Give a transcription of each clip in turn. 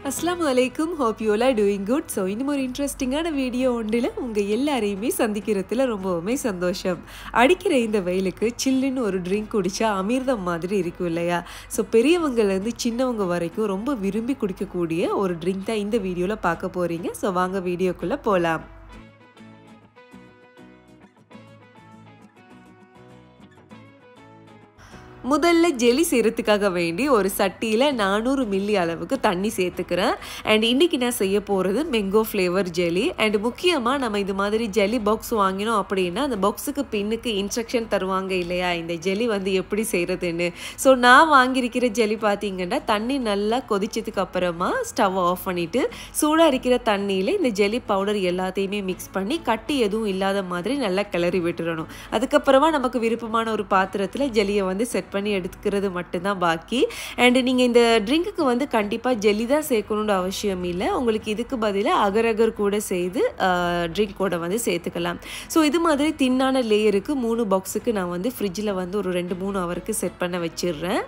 Assalamu alaikum. Hope you all are doing good. So இன்னும் ஒரு இன்ட்ரெஸ்டிங்கான வீடியோ ஒன்றில் உங்கள் எல்லாரையுமே சந்திக்கிறதுல ரொம்பவுமே சந்தோஷம். அடிக்கிற இந்த வெயிலுக்கு சில்லுன்னு ஒரு ட்ரிங்க் குடித்தா அமிர்தம் மாதிரி இருக்கும் இல்லையா? ஸோ பெரியவங்கலேருந்து சின்னவங்க வரைக்கும் ரொம்ப விரும்பி குடிக்கக்கூடிய ஒரு ட்ரிங்க் தான் இந்த வீடியோவில் பார்க்க போகிறீங்க. ஸோ வாங்க வீடியோக்குள்ளே போகலாம். முதல்ல ஜெல்லி செய்கிறதுக்காக வேண்டி ஒரு சட்டியில் 400 மில்லி அளவுக்கு தண்ணி சேர்த்துக்கிறேன். அண்ட் இன்றைக்கி நான் செய்ய போகிறது மேங்கோ ஃப்ளேவர் ஜெல்லி. அண்ட் முக்கியமாக நம்ம இது மாதிரி ஜெல்லி பாக்ஸ் வாங்கினோம் அப்படின்னா அந்த பாக்ஸுக்கு பின்னுக்கு இன்ஸ்ட்ரக்ஷன் தருவாங்க இல்லையா, இந்த ஜெல்லி வந்து எப்படி செய்கிறதுன்னு. ஸோ நான் வாங்கியிருக்கிற ஜெல்லி பார்த்தீங்கன்னா தண்ணி நல்லா கொதிச்சதுக்கு அப்புறமா ஸ்டவ் ஆஃப் பண்ணிவிட்டு சூடாக இருக்கிற தண்ணியில் இந்த ஜெல்லி பவுடர் எல்லாத்தையுமே மிக்ஸ் பண்ணி கட்டி எதுவும் இல்லாத மாதிரி நல்லா கிளறி விட்டுறணும். அதுக்கப்புறமா நமக்கு விருப்பமான ஒரு பாத்திரத்தில் ஜெல்லியை வந்து செட் பண்ணி எடுத்துக்கிறது மட்டும்தான் பாக்கி. அண்ட் நீங்கள் இந்த ட்ரிங்க்குக்கு வந்து கண்டிப்பாக ஜெல்லி தான் சேர்க்கணுன்ற அவசியம் இல்லை. உங்களுக்கு இதுக்கு பதிலாக அகர் கூட செய்து ட்ரிங்க் கூட வந்து சேர்த்துக்கலாம். ஸோ இது மாதிரி தின்னான லேயருக்கு 3 பாக்ஸுக்கு நான் வந்து ஃப்ரிட்ஜில் வந்து ஒரு 2-3 ஹவருக்கு செட் பண்ண வச்சிடுறேன்.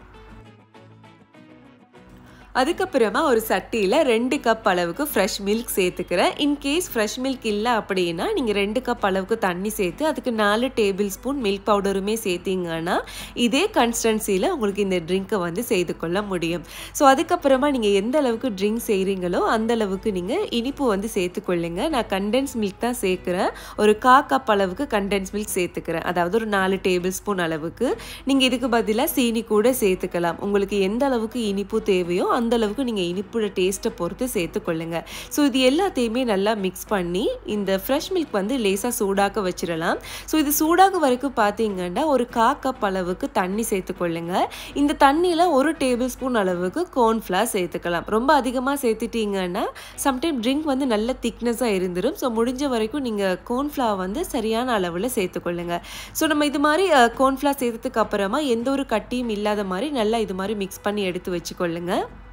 அதுக்கப்புறமா ஒரு சட்டியில் 2 கப் அளவுக்கு ஃப்ரெஷ் மில்க் சேர்த்துக்கிறேன். இன்கேஸ் ஃப்ரெஷ் மில்க் இல்லை அப்படின்னா நீங்கள் 2 கப் அளவுக்கு தண்ணி சேர்த்து அதுக்கு 4 டேபிள் ஸ்பூன் மில்க் பவுடருமே சேர்த்திங்கன்னா இதே கன்சிஸ்டன்சியில் உங்களுக்கு இந்த ட்ரிங்க்கை வந்து செய்து கொள்ள முடியும். ஸோ அதுக்கப்புறமா நீங்கள் எந்த அளவுக்கு ட்ரிங்க் செய்கிறீங்களோ அந்த அளவுக்கு நீங்கள் இனிப்பு வந்து சேர்த்துக்கொள்ளுங்க. நான் கண்டென்ஸ் மில்க் தான் சேர்க்குறேன். ஒரு 1/4 கப் அளவுக்கு கண்டென்ஸ் மில்க் சேர்த்துக்கிறேன். அதாவது ஒரு 4 டேபிள் ஸ்பூன் அளவுக்கு. நீங்கள் இதுக்கு பதிலாக சீனி கூட சேர்த்துக்கலாம். உங்களுக்கு எந்த அளவுக்கு இனிப்பு தேவையோ அந்த அளவுக்கு நீங்கள் இனிப்போட டேஸ்ட்டை பொறுத்து சேர்த்துக்கொள்ளுங்க. ஸோ இது எல்லாத்தையுமே நல்லா மிக்ஸ் பண்ணி இந்த ஃப்ரெஷ் மில்க் வந்து லேசாக சூடாக்க வச்சிடலாம். ஸோ இது சூடாக வரைக்கும் பார்த்தீங்கன்னா ஒரு 1/4 கப் அளவுக்கு தண்ணி சேர்த்துக்கொள்ளுங்க. இந்த தண்ணியில் 1 டேபிள் ஸ்பூன் அளவுக்கு கார்ன்ஃப்ளவர் சேர்த்துக்கலாம். ரொம்ப அதிகமாக சேர்த்துட்டிங்கன்னா சம்டைம் ட்ரிங்க் வந்து நல்ல திக்னஸாக இருந்துடும். ஸோ முடிஞ்ச வரைக்கும் நீங்கள் கார்ன்ஃப்ளவர் வந்து சரியான அளவில் சேர்த்துக்கொள்ளுங்க. ஸோ நம்ம இது மாதிரி கார்ன்ஃப்ளவர் சேர்த்ததுக்கு அப்புறமா எந்த ஒரு கட்டியும் இல்லாத மாதிரி நல்லா இது மாதிரி மிக்ஸ் பண்ணி எடுத்து வச்சுக்கொள்ளுங்க.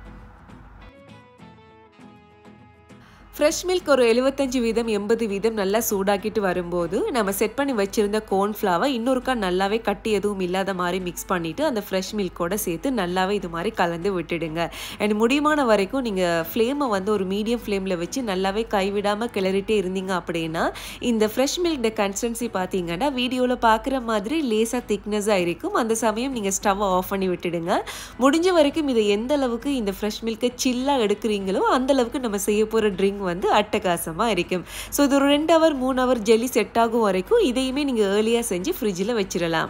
ஃப்ரெஷ் மில்க் ஒரு 75% 80% நல்லா சூடாக்கிட்டு வரும்போது நம்ம செட் பண்ணி வச்சுருந்த கார்ன்ஃப்ளவரை இன்னொருக்கா நல்லாவே கட்டி எதுவும் இல்லாத மாதிரி மிக்ஸ் பண்ணிவிட்டு அந்த ஃப்ரெஷ் மில்கோடு சேர்த்து நல்லாவே இது மாதிரி கலந்து விட்டுடுங்க. அண்ட் முடியுமான வரைக்கும் நீங்கள் ஃப்ளேமை வந்து ஒரு மீடியம் ஃப்ளேமில் வச்சு நல்லாவே கைவிடாமல் கிளறிட்டே இருந்தீங்க அப்படின்னா இந்த ஃப்ரெஷ் மில்க் கன்சிஸ்டன்சி பார்த்தீங்கன்னா வீடியோவில் பார்க்குற மாதிரி லேசாக திக்னஸாக இருக்கும். அந்த சமயம் நீங்கள் ஸ்டவ்வை ஆஃப் பண்ணி விட்டுடுங்க. முடிஞ்ச வரைக்கும் இதை எந்த அளவுக்கு இந்த ஃப்ரெஷ் மில்கை சில்லாக எடுக்கிறீங்களோ அந்தளவுக்கு நம்ம செய்ய போகிற ட்ரிங்க் வந்து அட்டகாசமாக இருக்கும். ஸோ இது ஒரு 2 ஹவர் 3 ஹவர் ஜெல்லி செட் ஆகும் வரைக்கும் இதையுமே நீங்கள் ஏர்லியாக செஞ்சு ஃப்ரிட்ஜில் வச்சிடலாம்.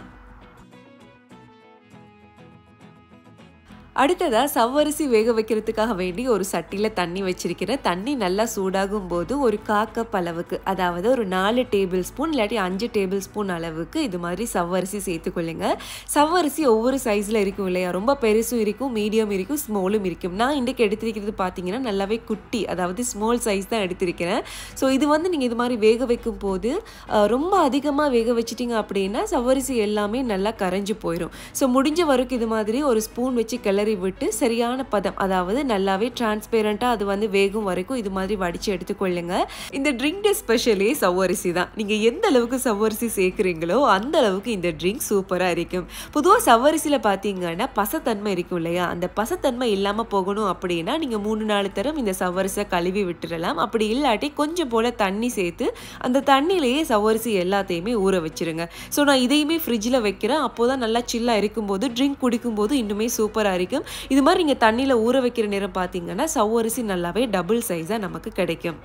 அடுத்ததாக சவ்வரிசி வேக வைக்கிறதுக்காக வேண்டி ஒரு சட்டியில் தண்ணி வச்சிருக்கிறேன். தண்ணி நல்லா சூடாகும் போது ஒரு 1/4 கப் அளவுக்கு, அதாவது ஒரு 4 டேபிள் ஸ்பூன் இல்லாட்டி 5 டேபிள் ஸ்பூன் அளவுக்கு இது மாதிரி சவ்வரிசி சேர்த்துக்கொள்ளுங்க. சவ்வரிசி ஒவ்வொரு சைஸில் இருக்கும் இல்லையா, ரொம்ப பெருசும் இருக்கும், மீடியம் இருக்கும், ஸ்மாலும் இருக்கும். நான் இன்றைக்கு எடுத்திருக்கிறது பார்த்தீங்கன்னா நல்லாவே குட்டி, அதாவது ஸ்மால் சைஸ் தான் எடுத்திருக்கிறேன். ஸோ இது வந்து நீங்கள் இது மாதிரி வேக வைக்கும் போது ரொம்ப அதிகமாக வேக வச்சிட்டிங்க அப்படின்னா சவ்வரிசி எல்லாமே நல்லா கரைஞ்சி போயிடும். ஸோ முடிஞ்ச வரைக்கும் இது மாதிரி ஒரு ஸ்பூன் வச்சு கிளறி விட்டு சரியான பதம், அதாவது நல்லாவே டிரான்ஸ்பேரண்டாக அது வந்து வேகும் வரைக்கும் இது மாதிரி வடித்து எடுத்துக்கொள்ளுங்க. இந்த ட்ரிங்க் ஸ்பெஷலே சவ்வரிசி தான். நீங்கள் எந்த அளவுக்கு சவ்வரிசி சேர்க்குறீங்களோ அந்த அளவுக்கு இந்த ட்ரிங்க் சூப்பராக இருக்கும். பொதுவாக சவ்வரிசியில் பார்த்தீங்கன்னா பசத்தன்மை இருக்கும் இல்லையா, அந்த பசத்தன்மை இல்லாமல் போகணும் அப்படின்னா நீங்கள் 3-4 தரம் இந்த சவ்வரிசை கழுவி விட்டுடலாம். அப்படி இல்லாட்டி கொஞ்சம் போல் தண்ணி சேர்த்து அந்த தண்ணியிலேயே சவ்வரிசி எல்லாத்தையுமே ஊற வச்சிருங்க. ஸோ நான் இதையுமே ஃப்ரிட்ஜில் வைக்கிறேன். அப்போ தான் நல்லா சில்லாக இருக்கும்போது ட்ரிங்க் குடிக்கும்போது இன்னுமே சூப்பராக இருக்கும். இது மாதிரி நீங்கள் தண்ணியில் ஊற வைக்கிற நேரம் பார்த்தீங்கன்னா சவ்வரிசி நல்லாவே டபுள் சைஸாக நமக்கு கிடைக்கும்.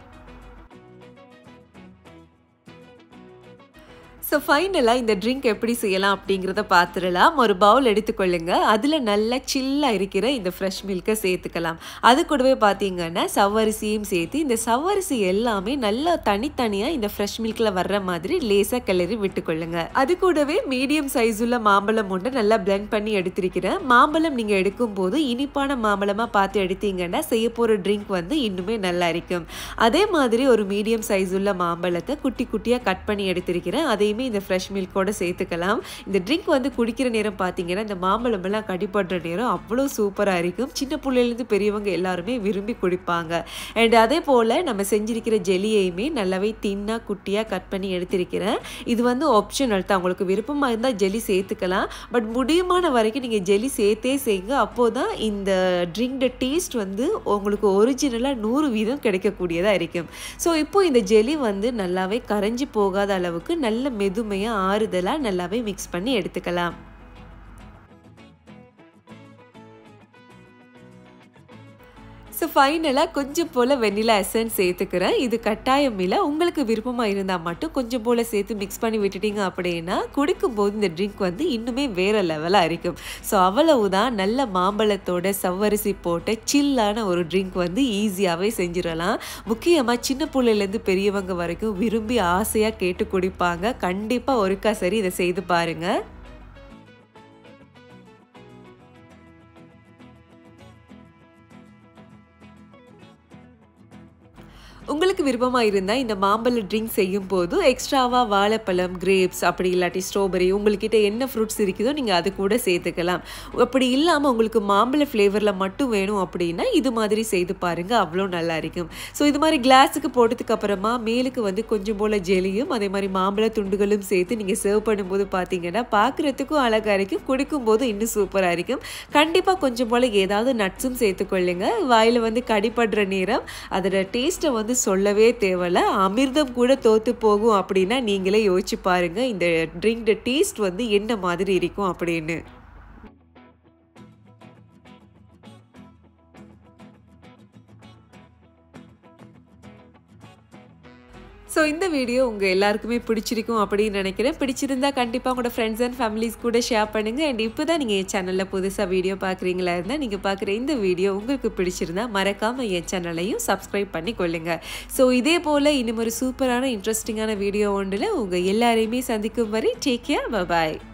ஸோ ஃபைனலாக இந்த ட்ரிங்க் எப்படி செய்யலாம் அப்படிங்கிறத பார்த்துடலாம். ஒரு பவுல் எடுத்துக்கொள்ளுங்க. அதில் நல்லா சில்லாக இருக்கிற இந்த ஃப்ரெஷ் மில்கை சேர்த்துக்கலாம். அது கூடவே பார்த்தீங்கன்னா சவ்வரிசியும் சேர்த்து இந்த சவ்வரிசி எல்லாமே நல்லா தனித்தனியாக இந்த ஃப்ரெஷ் மில்கில் வர்ற மாதிரி லேசாக கிளறி விட்டுக்கொள்ளுங்க. அது கூடவே மீடியம் சைஸ் உள்ள மாம்பழம் ஒன்று நல்லா பிளெண்ட் பண்ணி எடுத்திருக்கிறேன். மாம்பழம் நீங்கள் எடுக்கும்போது இனிப்பான மாம்பழமாக பார்த்து எடுத்தீங்கன்னா செய்ய போகிற ட்ரிங்க் வந்து இன்னுமே நல்லா இருக்கும். அதே மாதிரி ஒரு மீடியம் சைஸ் உள்ள மாம்பழத்தை குட்டி குட்டியாக கட் பண்ணி எடுத்திருக்கிறேன். அதையும் அதையுமே இந்த ஃப்ரெஷ் மில்கோட சேர்த்துக்கலாம். இந்த ட்ரிங்க் வந்து குடிக்கிற நேரம் பார்த்தீங்கன்னா இந்த மாம்பழமெல்லாம் கடிப்படுற நேரம் அவ்வளோ சூப்பராக இருக்கும். சின்ன பிள்ளைலேருந்து பெரியவங்க எல்லாருமே விரும்பி குடிப்பாங்க. அண்ட் அதே போல் நம்ம செஞ்சிருக்கிற ஜெல்லியையுமே நல்லாவே தின்னாக குட்டியாக கட் பண்ணி எடுத்திருக்கிறேன். இது வந்து ஆப்ஷனல் தான், உங்களுக்கு விருப்பமாக இருந்தால் ஜெல்லி சேர்த்துக்கலாம். பட் முடியுமான வரைக்கும் நீங்கள் ஜெல்லி சேர்த்தே செய்யுங்க. அப்போது தான் இந்த ட்ரிங்க் டேஸ்ட் வந்து உங்களுக்கு ஒரிஜினலாக 100% கிடைக்கக்கூடியதாக இருக்கும். ஸோ இப்போ இந்த ஜெல்லி வந்து நல்லாவே கரைஞ்சி போகாத அளவுக்கு நல்ல மெதுமையாக ஆறுதலாக நல்லாவே மிக்ஸ் பண்ணி எடுத்துக்கலாம். ஸோ ஃபைனலாக கொஞ்சம் போல் வெண்ணிலா எசன்ஸ் சேர்த்துக்கிறேன். இது கட்டாயம் இல்லை, உங்களுக்கு விருப்பமாக இருந்தால் மட்டும் கொஞ்சம் போல் சேர்த்து மிக்ஸ் பண்ணி விட்டுட்டீங்க அப்படின்னா குடிக்கும்போது இந்த ட்ரிங்க் வந்து இன்னுமே வேறு லெவலாக இருக்கும். ஸோ அவ்வளவுதான், நல்ல மாம்பழத்தோட சவ்வரிசி போட்ட சில்லான ஒரு ட்ரிங்க் வந்து ஈஸியாகவே செஞ்சிடலாம். முக்கியமாக சின்ன பிள்ளைலேருந்து பெரியவங்க வரைக்கும் விரும்பி ஆசையாக கேட்டு குடிப்பாங்க. கண்டிப்பாக ஒருக்கா சரி இதை செய்து பாருங்கள். உங்களுக்கு விருப்பமாக இருந்தால் இந்த மாம்பழ ட்ரிங்க் செய்யும் போது எக்ஸ்ட்ராவாக வாழைப்பழம், கிரேப்ஸ் அப்படி இல்லாட்டி ஸ்ட்ராபெரி உங்கள்கிட்ட என்ன ஃப்ரூட்ஸ் இருக்குதோ நீங்கள் அது கூட சேர்த்துக்கலாம். அப்படி இல்லாமல் உங்களுக்கு மாம்பழ ஃப்ளேவரில் மட்டும் வேணும் அப்படின்னா இது மாதிரி செய்து பாருங்கள், அவ்வளோ நல்லா இருக்கும். ஸோ இது மாதிரி கிளாஸுக்கு போட்டதுக்கு அப்புறமா மேலுக்கு வந்து கொஞ்சம் போல் ஜெலியும் அதே மாதிரி மாம்பழ துண்டுகளும் சேர்த்து நீங்கள் சர்வ் பண்ணும்போது பார்த்தீங்கன்னா பார்க்குறதுக்கும் அழகாக இருக்கும், குடிக்கும்போது இன்னும் சூப்பராக இருக்கும். கண்டிப்பாக கொஞ்சம் போல் ஏதாவது நட்ஸும் சேர்த்துக்கொள்ளுங்க. வாயில் வந்து கடிப்படுற நேரம் அதோட டேஸ்ட்டை வந்து சொல்லவே தேவையில்ல, அமிர்தம் கூட தோத்து போகும் அப்படின்னா நீங்களே யோசிச்சு பாருங்க இந்த ட்ரிங்க் டேஸ்ட் வந்து என்ன மாதிரி இருக்கும் அப்படின்னு. ஸோ இந்த வீடியோ உங்கள் எல்லாருக்குமே பிடிச்சிருக்கும் அப்படின்னு நினைக்கிறேன். பிடிச்சிருந்தா கண்டிப்பாக உங்களோட ஃப்ரெண்ட்ஸ் அண்ட் ஃபேமிலிஸ் கூட ஷேர் பண்ணுங்கள். அண்ட் இப்போ தான் நீங்கள் என் சேனலில் புதுசாக வீடியோ பார்க்குறீங்களா இருந்தால் நீங்கள் பார்க்குற இந்த வீடியோ உங்களுக்கு பிடிச்சிருந்தா மறக்காமல் என் சேனலையும் சப்ஸ்கிரைப் பண்ணி கொள்ளுங்கள். ஸோ இதே போல் இன்னும் ஒரு சூப்பரான இன்ட்ரெஸ்டிங்கான வீடியோ ஒன்றில் உங்கள் எல்லாரையுமே சந்திக்கும் வரை டேக் கேர், பை பாய்.